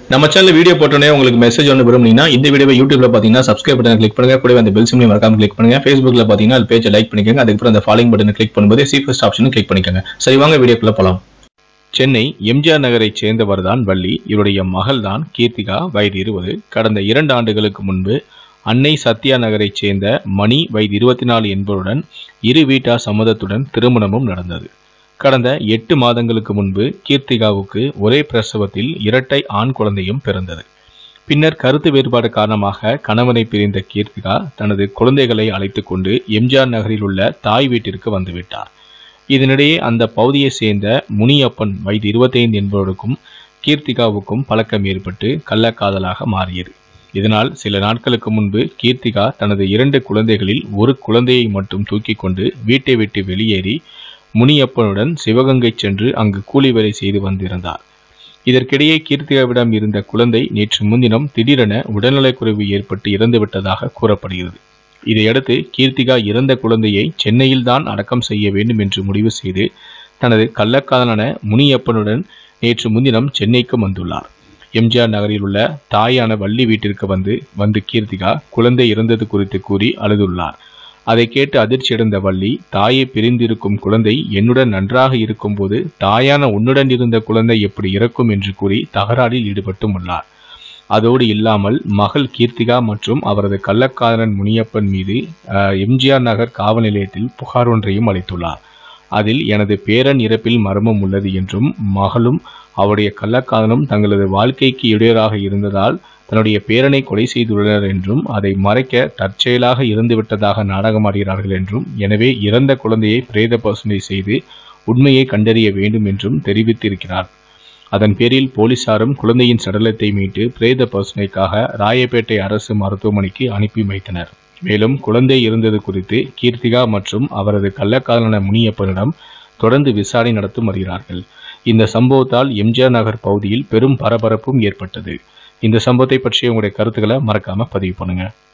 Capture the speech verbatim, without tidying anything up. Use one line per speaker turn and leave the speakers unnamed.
நம்ம channel video போட்டோனே உங்களுக்கு message ஒன்று விரும்புனீங்கன்னா இந்த வீடியோவை யூடியூப்ல பாத்தீங்கன்னா சப்ஸ்கிரைப் பட்டனை கிளிக் பண்ணுங்க, கூடவே அந்த பெல் சிம்பலையும் மறக்காம கிளிக் பண்ணுங்க. Facebookல பாத்தீங்கன்னா அது பேஜை லைக் பண்ணிக்கோங்க, அதுக்கப்புறம் அந்த ஃபாலோயிங் பட்டனை கிளிக் பண்ணும்போது சி ஃபர்ஸ்ட் ஆப்ஷனும் கிளிக் பண்ணிக்கோங்க. சரி வாங்க வீடியோக்குள்ள போலாம். சென்னை எம்ஜிஆர் நகரைச் சேர்ந்தவர் தான் வள்ளி. இவருடைய மகள் தான் கீர்த்திகா, வயது இருபது. கடந்த இரண்டு ஆண்டுகளுக்கு முன்பு அன்னை சத்யா நகரைச் சேர்ந்த மணி, வயது இருபத்தி நாலு என்பவருடன் இரு வீட்டார் சம்மதத்துடன் திருமணமும் நடந்தது. கடந்த எட்டு மாதங்களுக்கு முன்பு கீர்த்திகாவுக்கு ஒரே பிரசவத்தில் இரட்டை ஆண் குழந்தையும் பிறந்தது. பின்னர் கருத்து வேறுபாடு காரணமாக கணவனை பிரிந்த கீர்த்திகா தனது குழந்தைகளை அழைத்து கொண்டு எம்ஜிஆர் நகரில் உள்ள தாய் வீட்டிற்கு வந்துவிட்டார். இதனிடையே அந்த பகுதியை சேர்ந்த முனியப்பன், வயது இருபத்தைந்து என்பவருக்கும் கீர்த்திகாவுக்கும் பழக்கம் ஏற்பட்டு கள்ளக்காதலாக மாறியது. இதனால் சில நாட்களுக்கு முன்பு கீர்த்திகா தனது இரண்டு குழந்தைகளில் ஒரு குழந்தையை மட்டும் தூக்கி கொண்டு வீட்டை விட்டு வெளியேறி முனியப்பனுடன் சிவகங்கை சென்று அங்கு கூலி வேலை செய்து வந்திருந்தார். இதற்கிடையே கீர்த்திகாவிடம் இருந்த குழந்தை நேற்று முன்தினம் திடீரென உடல்நலக்குறைவு ஏற்பட்டு இறந்துவிட்டதாக கூறப்படுகிறது. இதையடுத்து கீர்த்திகா இறந்த குழந்தையை சென்னையில் தான் அடக்கம் செய்ய வேண்டும் என்று முடிவு செய்து தனது கள்ளக்காதலான முனியப்பனுடன் நேற்று முன்தினம் சென்னைக்கு வந்துள்ளார். எம்ஜிஆர் நகரில் உள்ள தாயான வள்ளி வீட்டிற்கு வந்து வந்து கீர்த்திகா குழந்தை இறந்தது குறித்து கூறி அழுதுள்ளார். அதை கேட்டு அதிர்ச்சியடைந்த வள்ளி, தாயை பிரிந்திருக்கும் குழந்தை என்னுடன் நன்றாக இருக்கும் போது தாயான உன்னுடன் இருந்த குழந்தை எப்படி இறக்கும் என்று கூறி தகராறில் ஈடுபட்டும் உள்ளார். அதோடு இல்லாமல் மகள் கீர்த்திகா மற்றும் அவரது கள்ளக்காதலன் முனியப்பன் மீது எம்ஜிஆர் நகர் காவல் நிலையத்தில் புகார் ஒன்றையும் அளித்துள்ளார். அதில் எனது பேரன் இறப்பில் மர்மம் உள்ளது என்றும் மகளும் அவருடைய கள்ளக்காதலும் தங்களது வாழ்க்கைக்கு இடையூறாக இருந்ததால் தன்னுடைய பேரனை கொலை செய்துள்ளனர் என்றும் அதை மறைக்க தற்செயலாக இறந்துவிட்டதாக நாடகமாடுகிறார்கள் என்றும் எனவே இறந்த குழந்தையை பிரேத பரிசோதனை செய்து உண்மையை கண்டறிய வேண்டும் என்றும் தெரிவித்திருக்கிறார். அதன் பேரில் போலீசாரும் குழந்தையின் சடலத்தை மீட்டு பிரேத பரிசோதனைக்காக ராயப்பேட்டை அரசு மருத்துவமனைக்கு அனுப்பி வைத்தனர். மேலும் குழந்தை இருந்தது குறித்து கீர்த்திகா மற்றும் அவரது கள்ளக்காதலான முனியப்பனிடம் தொடர்ந்து விசாரணை நடத்தும் வருகிறார்கள். இந்த சம்பவத்தால் எம்ஜிஆர் நகர் பகுதியில் பெரும் பரபரப்பும் ஏற்பட்டது. இந்த சம்பவத்தை பற்றிய உங்களுடைய கருத்துக்களை மறக்காம பதிவு பண்ணுங்க.